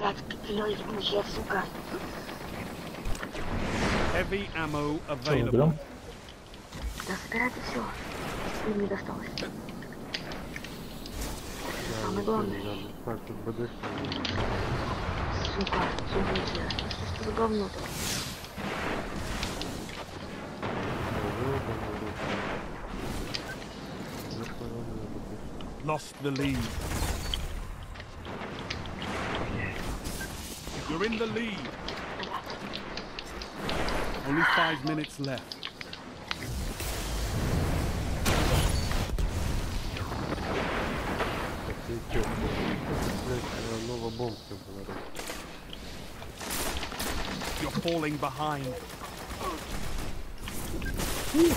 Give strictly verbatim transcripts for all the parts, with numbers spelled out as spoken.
Блядь, петлёй ебучая, сука. Heavy ammo available. Да собирайте все. Им не досталось. Это самое главное. Так, тут БД. Сука, ебучая. Что за говно-то? Lost the lead. You're in the lead. Only five minutes left. You're falling behind. You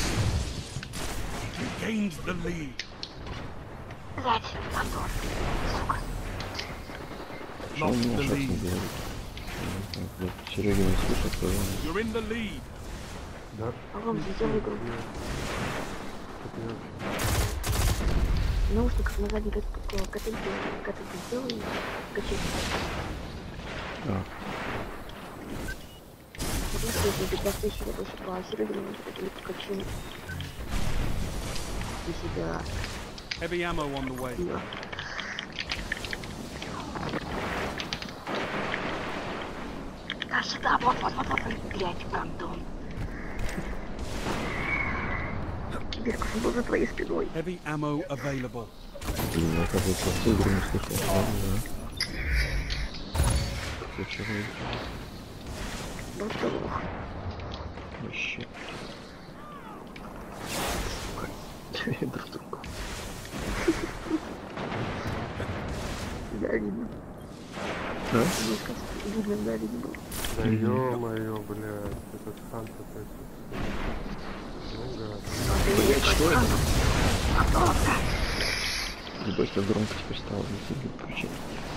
gained the lead. Блядь, Антон, сука. Lost the lead. Серега не слышит, You're in the lead. Да? Огромный, сделай игру. В наушниках на задней категории сделай и качай. Да. Если ты достаточно больше по Сереге, не может покачу. И себя. Heavy ammo on the way. Да. А сюда, вот, вот, вот, вот, блядь, Антон. Киберка был за твоей спиной. Heavy ammo available. Блин, я как бы всю игру не слышал. Да. Ты чего? Вот что лох. Вообще. Сука. Друг другу. Да, видно. Да? Видно, да, видно. Да ё-моё, блядь, этот хант опять. Блять, что это? Ебать, как громко теперь стало, не себе включить.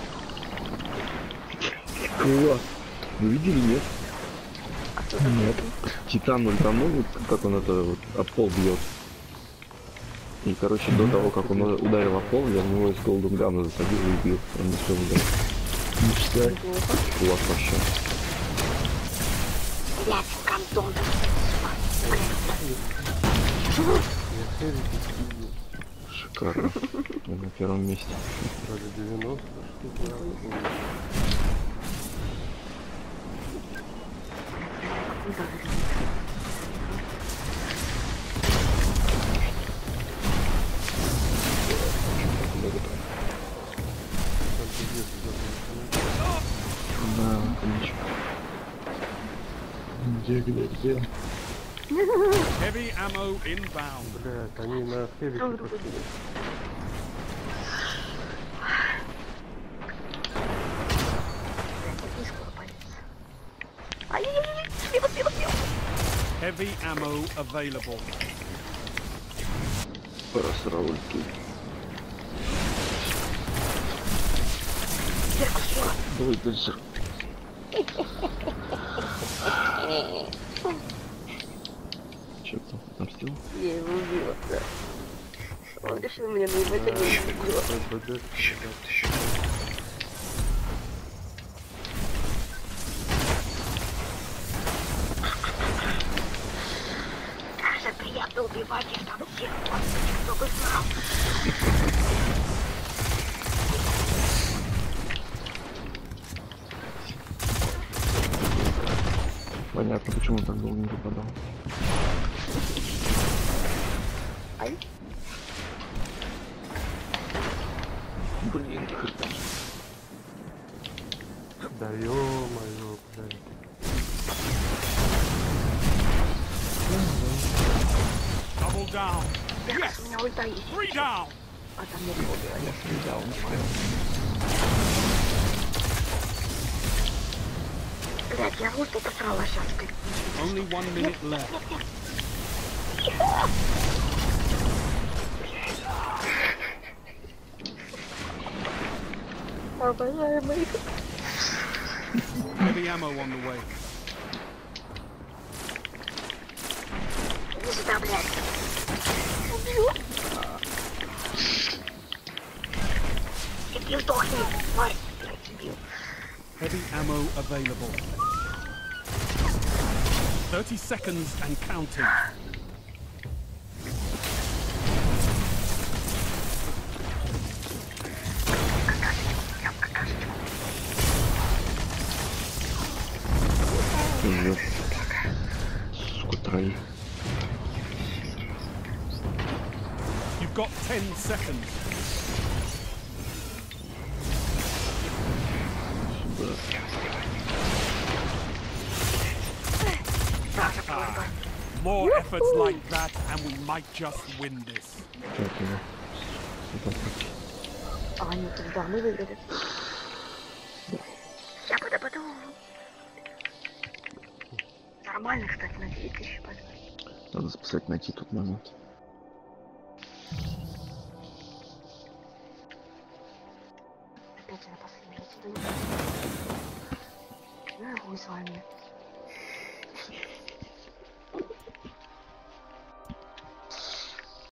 Класс! Вы видели, нет? Нет. Титан ноль там, ну, как он это вот об пол бьет. И, короче, до того, как он ударил об пол, я в него из Golden Gun засадил и убил. Он не все ударил. Ништяк. Класс вообще. Блядь, Антон. Шикарно. Он на первом месте. Вроде девяносто штук. Да, конечно. Где, где, где? Heavy ammo inbound. Блядь, они на хевике пошли. Ай-яй-яй, слева, слева, слева. Heavy ammo available. Просрал ульту. Киберка слева. Давай дальше. Че там отомстил? Я его убила, да. Он решил мне наебать, а я его убила. БД. Как же приятно убивать их там всех, господи, кто бы знал. Понятно, почему он так долго не попадал. Ай. Блин, Да ё-моё, блядь. Double down. Yes. У меня ульта есть. Three down. А там нет убила. я стрелял, не понял. Блядь, я ульту посрала сейчас. Only one minute left. Обожаемый. Heavy ammo on the way. Иди сюда, блядь. Убью. Иди сдохни, тварь. Блядь, убил. Heavy ammo available. thirty seconds and counting. Пиздец. Сука, троих. You've got ten seconds. Ah, more efforts like that and we might just win this. Так, я. Вот так. А они тогда мы выиграли. Я буду потом. Нормально, кстати, на девять тысяч позвать. Надо спасать, найти тот момент. Опять на последний раз. Ну, я хуй с вами.